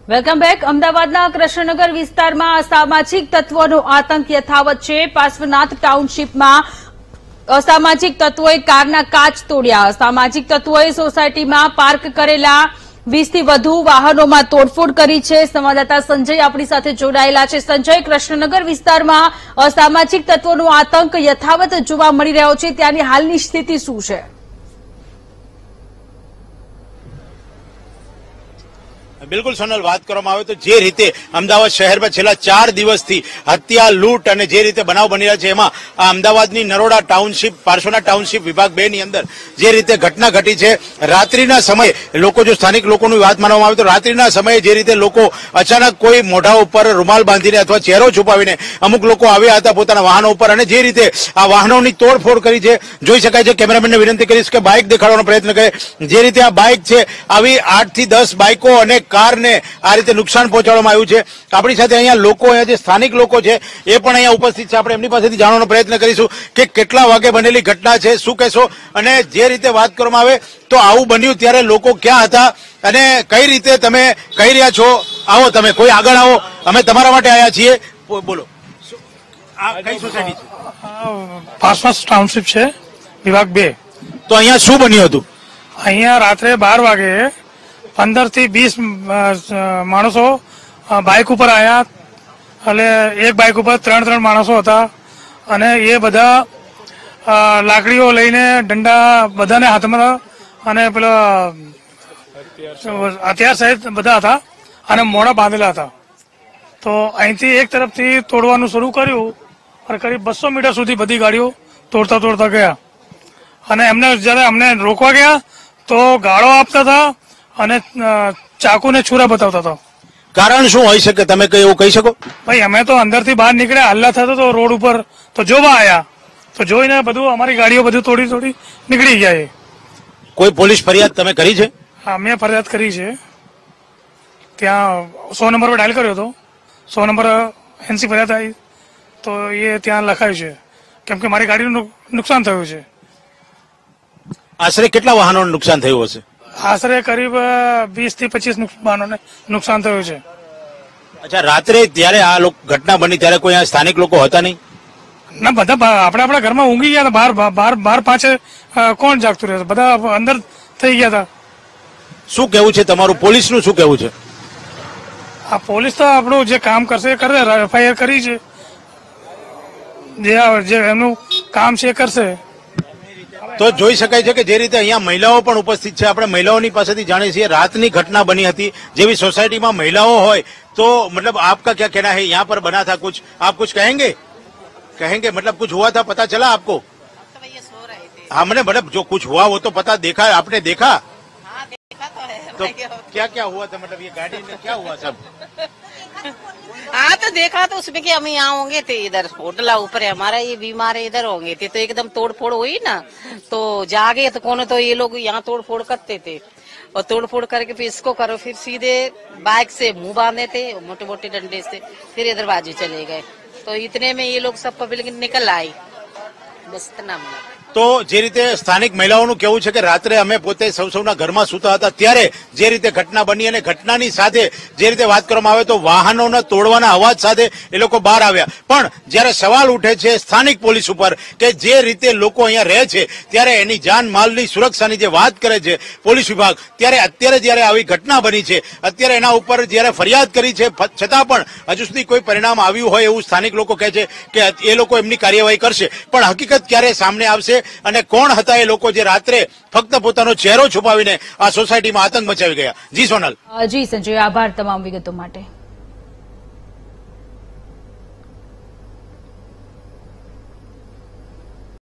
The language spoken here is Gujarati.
Welcome back. અમદાવાદના કૃષ્ણનગર વિસ્તારમાં અસામાજિક તત્વોનો આતંક યથાવત છે। પાર્શ્વનાથ ટાઉનશીપમાં અસામાજિક તત્વોએ કારના કાચ તોડ્યા। અસામાજિક તત્વોએ સોસાયટીમાં પાર્ક કરેલા 20 થી વધુ વાહનોમાં તોડફોડ કરી છે। સંવાદદાતા સંજય આપણી સાથે જોડાયેલા છે। સંજય, કૃષ્ણનગર વિસ્તારમાં અસામાજિક તત્વોનો આતંક યથાવત જોવા મળી રહ્યો છે, ત્યાંની હાલની સ્થિતિ શું છે? बिल्कुल सोनल, बात કરવામાં આવે તો જે રીતે અમદાવાદ શહેરમાં છેલ્લા 4 દિવસથી હત્યા, લૂંટ અને જે રીતે બનાવ બની રહ્યા છે, એમાં અમદાવાદની નરોડા ટાઉનશીપ, પાર્શ્વનાથ ટાઉનશીપ વિભાગ 2 ની અંદર જે રીતે ઘટના ઘટી છે, રાત્રિના સમયે લોકો, જો સ્થાનિક લોકોની વાત માનવામાં આવે તો રાત્રિના સમયે જે રીતે લોકો અચાનક કોઈ મોઢા ઉપર રૂમાલ બાંધીને અથવા ચહેરો છુપાવીને અમુક લોકો આવ્યા હતા પોતાના વાહનો ઉપર, અને જે રીતે આ વાહનોની તોડફોડ કરી છે, જોઈ શકાય છે। કેમેરામેનને વિનંતી કરીશ કે બાઇક દેખાડવાનો પ્રયત્ન કરે। જે રીતે આ બાઇક છે, આવી 8 થી 10 બાઇકો અને कारने आ रीते नुकसान पहोंचाडवामां आव्युं छे। आपणी साथे अहींया लोको, अहींया जे स्थानिक लोको छे ए पण अहींया उपस्थित छे। आपणे एमनी पासेथी जाणવાનો प्रयत्न करीशुं के केटला वागे बनेली घटना छे, शुं कहेशो, अने जे रीते वात करवामां आवे तो आवुं बन्युं त्यारे लोको क्यां हता अने कई रीते तमे कही रह्या छो? आवो, तमे कोई आगळ आवो, अमे तमारा माटे आव्या छीए। बोलो, आ कई सोसायटी छे? पार्श्वनाथ टाउनशिप छे, विभाग 2। तो अहींया शुं बन्युं हतुं? अहींया रात्रे 12 वागे 15 થી 20 માણસો બાઇક ઉપર આવ્યા, એટલે એક બાઇક ઉપર 3 માણસો હતા, અને એ બધા લાકડીઓ લઈને, દંડા બધાને હાથમાં, અને પેલા હથિયાર સહિત બધા હતા, અને મોઢા બાંધેલા હતા। તો અહીંથી એક તરફથી તોડવાનું શરૂ કર્યું, અને કરીબ 200 મીટર સુધી બધી ગાડીઓ તોડતા તોડતા ગયા, અને એમને જયારે અમને રોકવા ગયા તો ગાળો આપતા હતા અને ચાકુને છૂરા બતાવતા હતા। કારણ શું હોઈ શકે, તમે કઈ એવું કહી શકો? ભાઈ, અમે તો અંદરથી બહાર નીકળ્યા, હલ્લા થતો તો રોડ ઉપર, તો જોવા આયા, તો જોઈને બધું અમારી ગાડીઓ બધું તોડી તોડી નીકળી ગયા। કોઈ પોલીસ ફરિયાદ તમે કરી છે? હા, મેં ફરિયાદ કરી છે। ત્યાં 100 નંબર પર ડાયલ કર્યો હતો, 100 નંબર એનસી ફરિયાદ આવી તો એ ત્યાં લખાયું છે, કેમ કે મારી ગાડીનું નુકસાન થયું છે। આશરે કેટલા વાહનોનું નુકસાન થયું હશે? આશરે કરીબ 20 થી 25 વાહનોને નુકસાન થયું છે। અચ્છા, રાત્રે ત્યારે આ ઘટના બની ત્યારે કોઈ આ સ્થાનિક લોકો હતા નહીં? ના, બધા આપણા ઘરમાં ઊંઘી ગયા હતા। બાર પાંચે કોણ જાગતું રહે, બધા અંદર થઈ ગયા હતા। શું કેવું છે તમારું? પોલીસનું શું કેવું છે? આ પોલીસ તો આપણું જે કામ કરશે એ કરશે, એફઆઈઆર કરી છે, જે એમનું કામ છે એ કરશે। તો જોઈ શકાય છે કે જે રીતે અહીંયા મહિલાઓ પણ ઉપસ્થિત છે। આપણે મહિલાઓની પાસેથી જાણીએ છીએ, રાતની ઘટના બની હતી, જેવી સોસાયટીમાં મહિલાઓ હોય તો मतलब आपका क्या कहना है? यहाँ पर बना था कुछ, आप कुछ कहेंगे? मतलब कुछ हुआ था, पता चला आपको? हाँ, मतलब जो कुछ हुआ वो तो पता, देखा, आपने देखा? हाँ, देखा तो है। तो क्या क्या हुआ था, मतलब ये गाड़ी में क्या हुआ सब? हाँ, तो देखा तो उसमें कि हम यहाँ होंगे थे, इधर होटल ऊपर है हमारा, ये बीमार है, इधर होंगे थे, तो एकदम तोड़ फोड़ हुई ना, तो जागे तो कौन, तो ये लोग यहाँ तोड़ फोड़ करते थे, और तोड़ फोड़ करके फिर इसको करो, फिर सीधे बाइक से मुंह बांधे थे मोटे मोटे डंडे से, फिर इधर बाजू चले गए। तो इतने में ये लोग सब पब्लिक निकल आई, बस इतना मिला। તો જે રીતે સ્થાનિક મહિલાઓનું કહેવું છે કે રાત્રે અમે પોતે સૌના ઘરમાં સૂતા હતા ત્યારે જે રીતે ઘટના બની, અને ઘટનાની સાથે જે રીતે વાત કરવામાં આવે તો વાહનોના તોડવાના અવાજ સાથે એ લોકો બહાર આવ્યા। પણ જ્યારે સવાલ ઉઠે છે સ્થાનિક પોલીસ ઉપર કે જે રીતે લોકો અહીંયા રહે છે ત્યારે એની જાન માલની સુરક્ષાની જે વાત કરે છે પોલીસ વિભાગ, ત્યારે અત્યારે જ્યારે આવી ઘટના બની છે, અત્યારે એના ઉપર જ્યારે ફરિયાદ કરી છે, છતાં પણ હજુ સુધી કોઈ પરિણામ આવ્યું હોય એવું સ્થાનિક લોકો કહે છે કે એ લોકો એમની કાર્યવાહી કરશે। પણ હકીકત ક્યારે સામે આવશે અને કોણ હતા એ લોકો જે રાત્રે ફક્ત પોતાનો ચહેરો છુપાવીને આ સોસાયટીમાં આતંક મચાવી ગયા? જી સોનલ। જી સંજય, આભાર તમામ વિગતો માટે।